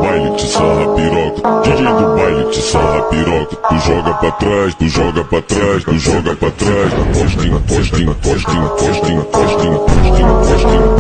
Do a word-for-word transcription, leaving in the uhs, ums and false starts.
baile te sarra piroca, D J do baile te sarra piroca. Tu joga pra trás, tu joga pra trás, tu joga pra trás. Postinha, postinha, postinha, postinha, postinha, postinha, postinha.